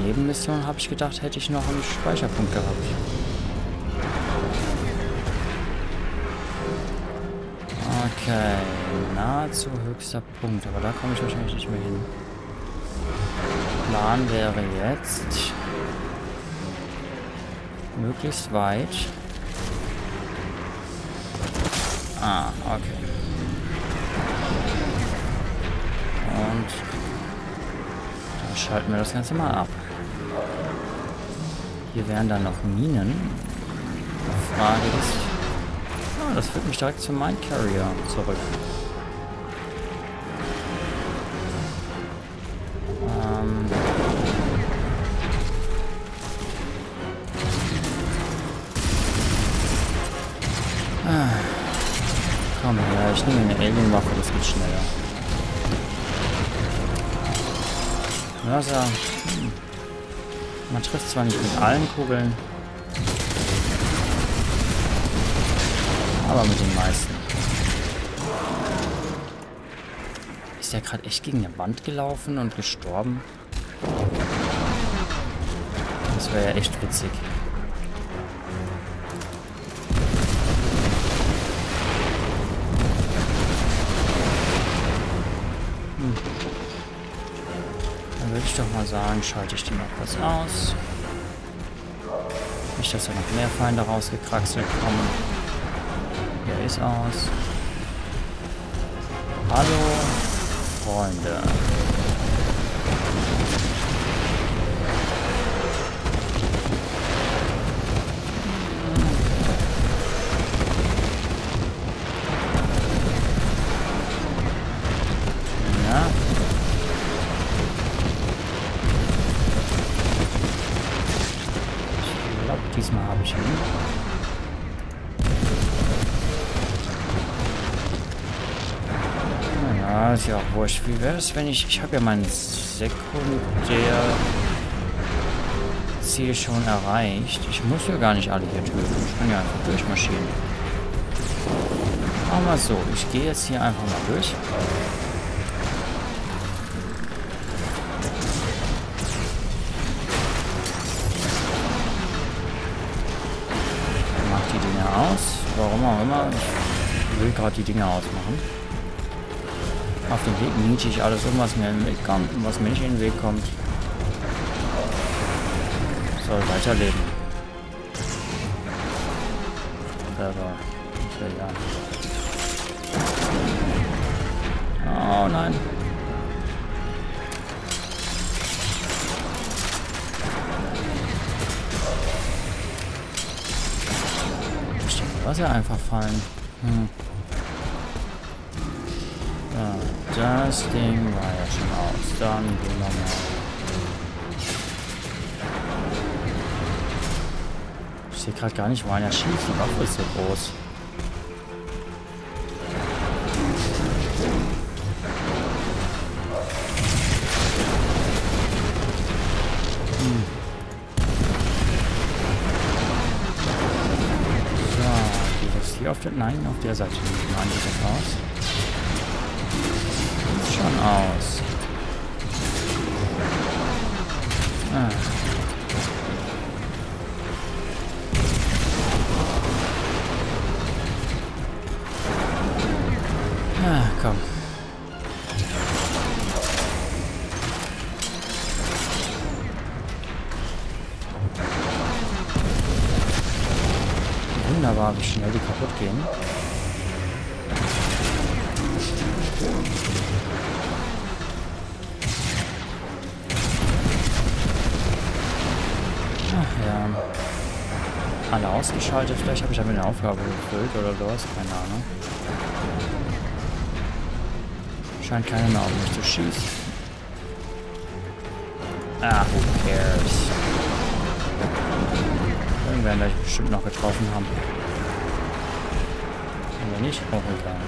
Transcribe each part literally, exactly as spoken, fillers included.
Nebenmission habe ich gedacht, hätte ich noch einen Speicherpunkt gehabt. Okay, nahezu höchster Punkt, aber da komme ich wahrscheinlich nicht mehr hin. Plan wäre jetzt möglichst weit. Ah, okay. Und dann schalten wir das Ganze mal ab. Hier wären dann noch Minen. Die Frage ist, ah, das führt mich direkt zum Mine Carrier zurück. Ähm ah. Komm her, ich nehme eine Alien-Waffe, das geht schneller. Mörser. Hm. Man trifft zwar nicht mit allen Kugeln, aber mit den meisten. Ist der gerade echt gegen eine Wand gelaufen und gestorben? Das wäre ja echt witzig. Hm. Dann würde ich doch mal sagen, schalte ich die mal kurz aus. Nicht, dass da noch mehr Feinde rausgekraxelt kommen. Der ist aus. Hallo, Freunde. Ja. Ich glaube, diesmal habe ich ihn. Ja, ist ja auch wurscht. Wie wäre es, wenn ich... Ich habe ja mein Sekundär-Ziel schon erreicht. Ich muss ja gar nicht alle hier töten. Ich kann ja einfach durchmarschieren. Machen wir so. Ich gehe jetzt hier einfach mal durch. Mach die Dinge aus. Warum auch immer. Ich will gerade die Dinge ausmachen. Auf dem Weg niete ich alles um, was mir in den Weg kommt und was mir nicht in den Weg kommt. Soll weiterleben. Aber ich will ja. Oh nein. Ich denke, Wasser einfach fallen. Hm. Das Ding war ja schon aus. Dann gehen wir mal. Ich sehe gerade gar nicht, wo einer schießt. Die Waffe ist so groß. Hm. So, geht das hier auf der... Nein, auf der Seite. Nein, geht das aus. Schon aus. Ah. Ah, komm. Wunderbar, wie schnell die kaputt gehen. Alle ausgeschaltet, vielleicht habe ich damit eine Aufgabe gefüllt oder sowas, keine Ahnung. Scheint keiner mehr auf mich zu schießen. Ah, who cares? Irgendwer werde ich bestimmt noch getroffen haben. Aber nicht, auch egal.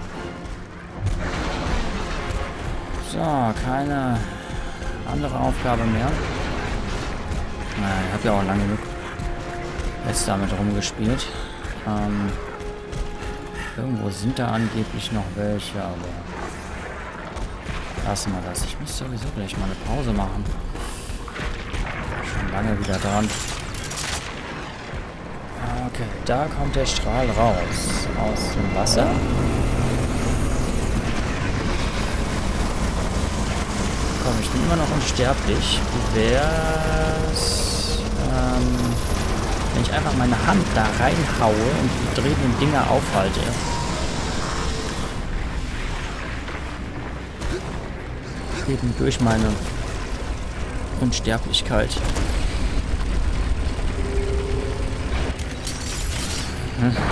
So, keine andere Aufgabe mehr. Na, ich habe ja auch lange genug jetzt damit rumgespielt. Ähm, irgendwo sind da angeblich noch welche, aber lassen wir das. Ich muss sowieso gleich mal eine Pause machen. lange wieder dran. Okay, da kommt der Strahl raus. Aus dem Wasser. Komm, ich bin immer noch unsterblich. Wie wär's, ähm, wenn ich einfach meine Hand da reinhaue und die drehenden Dinger aufhalte? Eben durch meine Unsterblichkeit. Hm. Hm.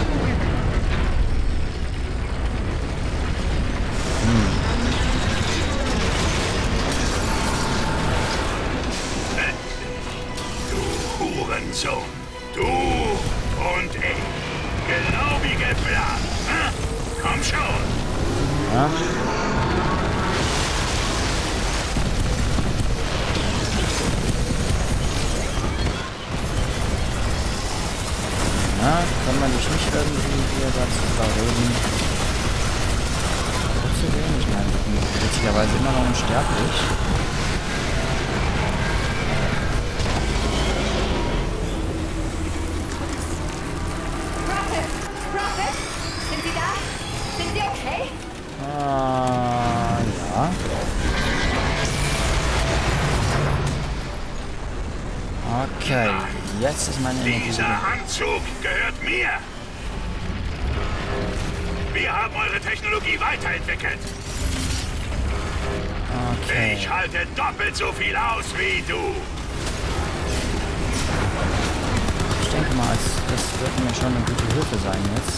Du Hurensohn. Du und ich. Genau wie geplant. Hm? Komm schon. Ja. Na, kann man dich nicht irgendwie hier dazu überreden? Zu wenig, ich meine, ich bin witzigerweise immer noch unsterblich. Prophet! Prophet! Sind Sie da? Sind Sie okay? Ah, ja. Okay, jetzt ist meine Energie. Dieser Anzug gehört mir. Wir haben eure Technologie weiterentwickelt. Okay. Ich halte doppelt so viel aus wie du. Ich denke mal, das wird mir schon eine gute Hilfe sein jetzt.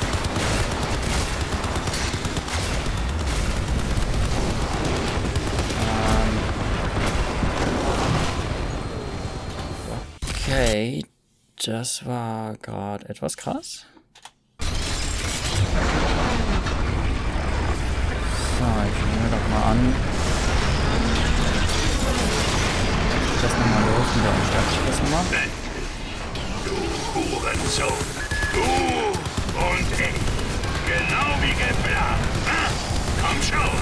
Okay, das war gerade etwas krass. So, ich nehme doch mal an. Das nochmal los mit der Unsterblichkeitsnummer. Du Hurensohn. Du und ich. Genau wie geplant. Hm? Komm schon.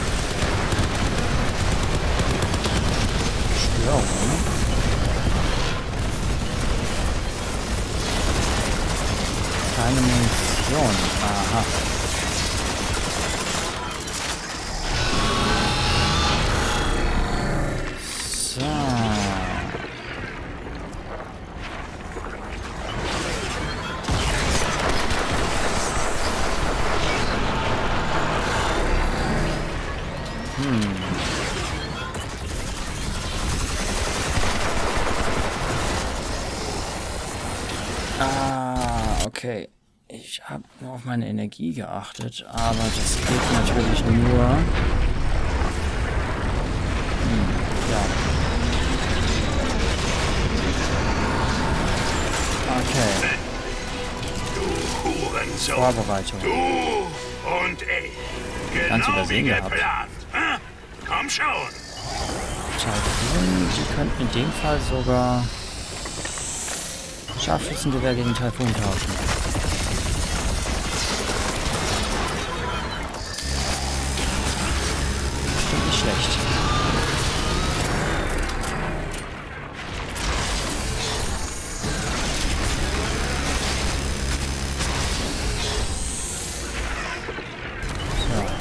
Störung. Keine Munition. Aha. So. Hm. Ah, okay. Ich habe nur auf meine Energie geachtet, aber das geht natürlich nur. Hm, ja. Okay. Du Hurensohn. Vorbereitung. Du und ich. Ganz Genau wie übersehen gehabt. geplant. Hm? Komm schon. Taifun, die könnten in dem Fall sogar Scharfschützengewehr gegen Taifun tauschen. Bestimmt nicht schlecht. So.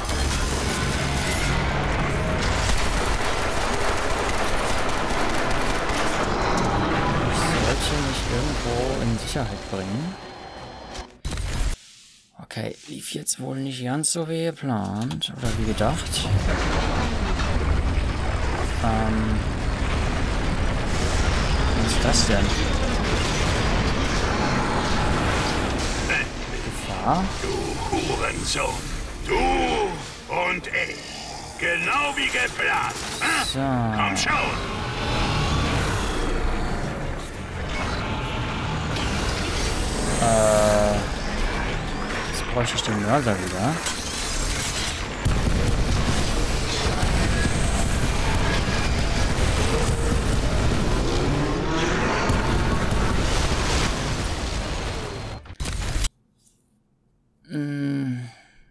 Irgendwo in Sicherheit bringen. Okay, lief jetzt wohl nicht ganz so wie geplant oder wie gedacht. Ähm, was ist das denn? Gefahr? Du Hurensohn. Du und ich. Genau wie geplant. Hm? So. Komm schon. Äh, jetzt bräuchte ich den Mörser wieder. Hm.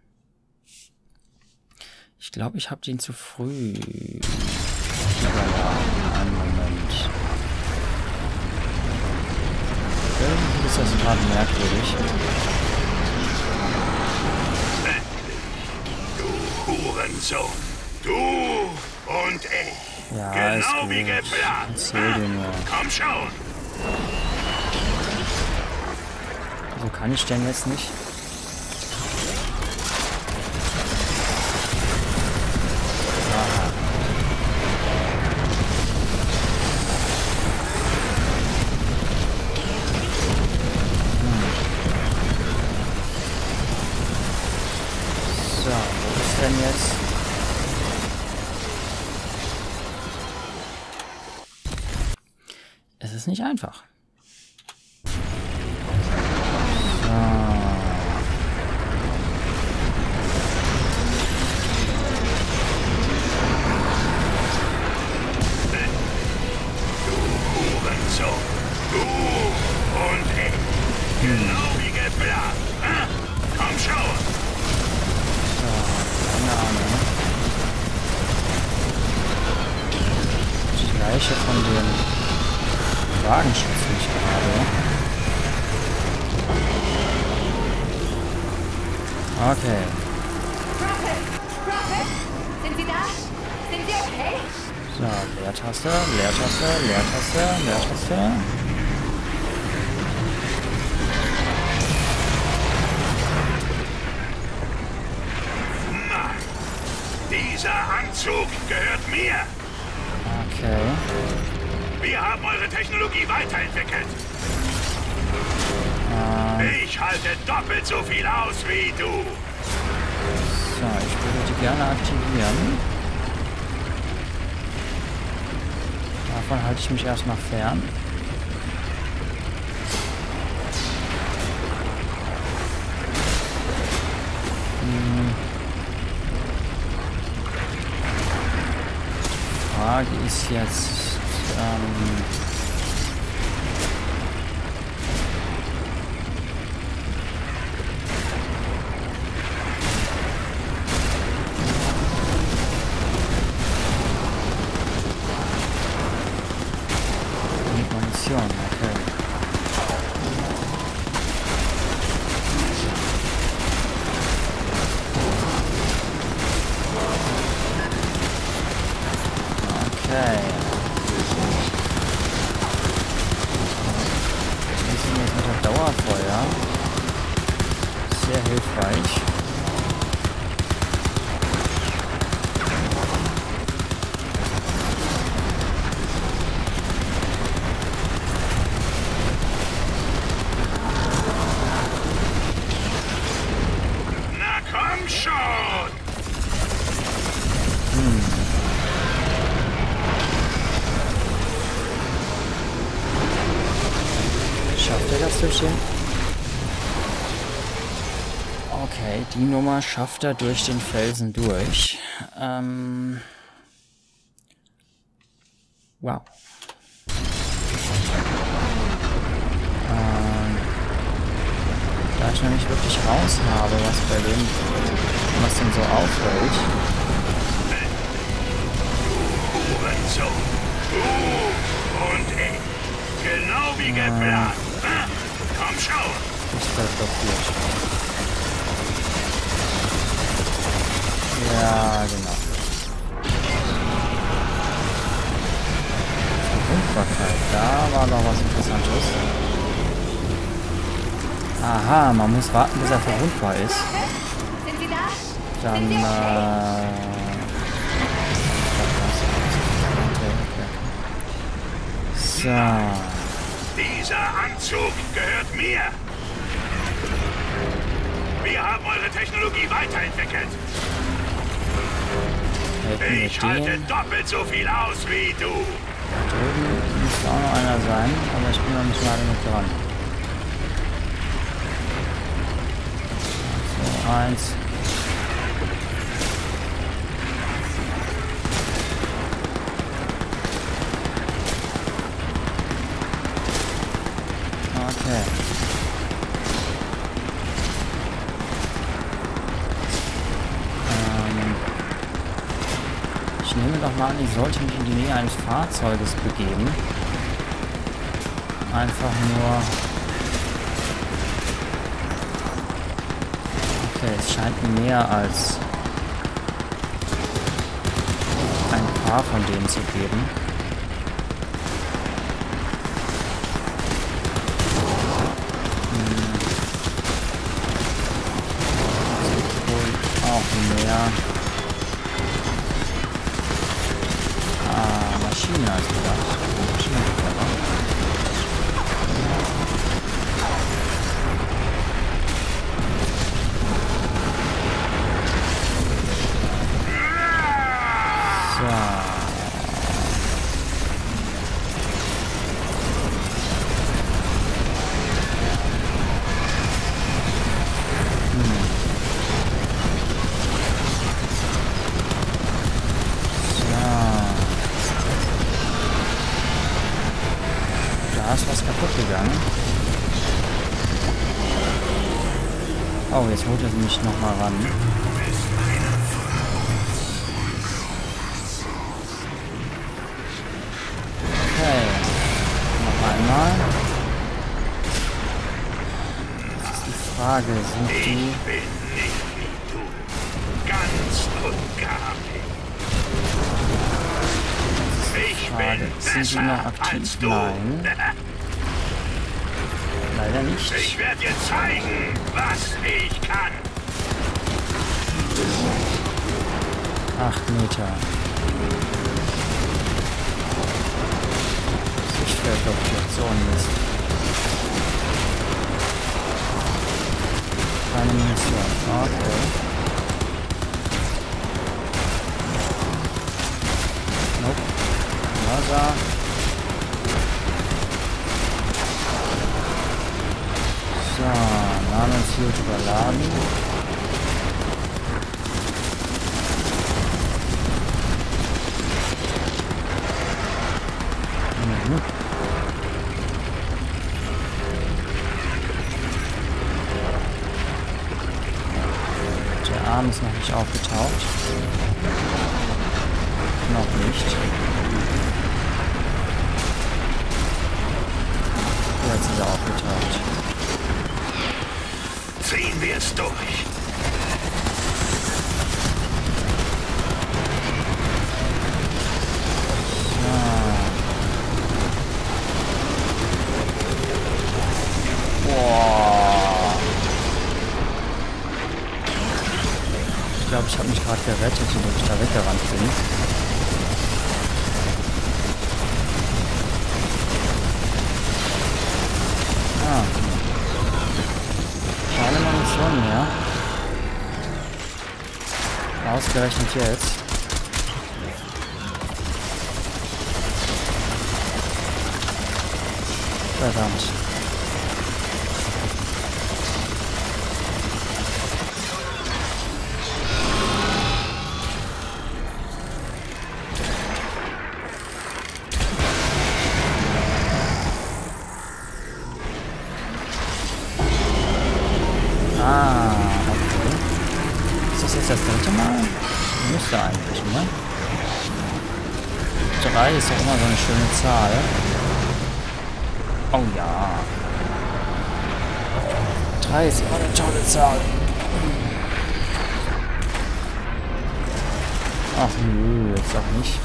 Ich glaube, ich habe den zu früh überladen. Einen Moment. ist das gerade merkwürdig. Du Hurensohn. Du und ich. Ja, genau ist gut. wie geplant. Erzähl dir nur. Komm schon. Wieso kann ich denn jetzt nicht? Aha. Hm. So, wo ist denn jetzt? Es ist nicht einfach. Leiche von dem Wagenschutz nicht gerade. Okay. Prophet! Prophet! Sind Sie da? Sind Sie okay? So, Leertaste, Leertaste, Leertaste, Leertaste. Nein. Dieser Anzug gehört mir. Okay. Wir haben eure Technologie weiterentwickelt. Ähm, Ich halte doppelt so viel aus wie du. so, ich würde die gerne aktivieren. Davon halte ich mich erstmal fern. Hm. Frage ist jetzt, ähm, Munition, okay. Okay. Wir sind jetzt mit dem Dauerfeuer. Sehr hilfreich. Na komm schon. Schafft er das durch den? Okay, die Nummer schafft er durch den Felsen durch. Ähm. Wow. Ähm, da ich noch nicht wirklich raus habe, was bei dem, was denn so auffällt. Hurensohn. Du und ich. Genau wie geplant. Hm? Komm schon. Ich werde blockiert. Ja, genau. Verwundbarkeit. Da war noch was Interessantes. Aha, man muss warten, bis er verwundbar ist. Sind Sie da? Dann, Sind Sie okay? äh... Okay, okay. So. Dieser Anzug gehört mir. Wir haben eure Technologie weiterentwickelt. Hätten wir Ich halte den. doppelt so viel aus wie du. Da drüben müsste auch noch einer sein, aber ich bin noch nicht nah genug dran. So, eins. Okay. Ähm, ich nehme doch mal an, ich sollte mich in die Nähe eines Fahrzeuges begeben. Einfach nur, Okay, es scheint mir mehr als ein paar von denen zu geben. Hm. Wohl auch mehr. Ah, Maschine als gedacht. Maschinenwerfer. Da ist was kaputt gegangen. Oh, jetzt holt er mich nochmal ran. Okay. Noch einmal. Das ist die Frage, sind die... Ich bin nicht wie du. Ganz und gar nicht. Ich Frage. bin Sind sie noch aktiv? Nein. Leider nicht. Ich werde dir zeigen, was ich kann. Acht Meter. Sichtfeldblokation ist. Keine Munition. Okay. Nope. Wasser. So, Nanosuit überladen. Mhm. Der Arm ist noch nicht aufgetaucht. Noch nicht. Jetzt ist er aufgetaucht. Ziehen wir es durch. Boah. Ich glaube, ich habe mich gerade gerettet, indem ich da weggerannt bin. Ah. Keine Munition mehr. Ausgerechnet jetzt. Verdammt. Ah, okay. Ist das jetzt das dritte Mal? Müsste eigentlich, ne? Drei ist doch immer so eine schöne Zahl. Oh ja. Drei ist immer eine tolle Zahl. Ach nö, jetzt auch nicht.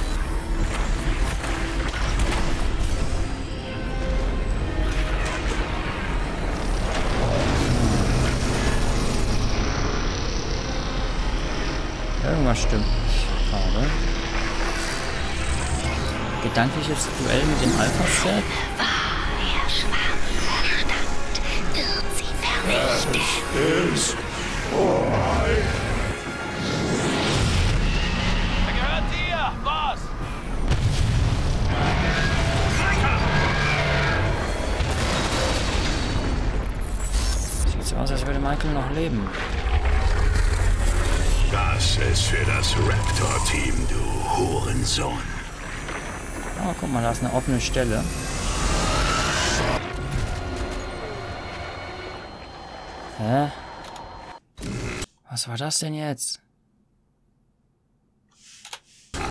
Irgendwas stimmt nicht gerade. Gedankliches Duell mit dem Alpha-Set. Der Schwarmverstand wird sie vernichten. Es ist vorbei. Er gehört dir, Boss! Sieht so aus, als würde Michael noch leben. Das ist für das Raptor-Team, du Hurensohn. Oh, guck mal, da ist eine offene Stelle. Hä? Was war das denn jetzt?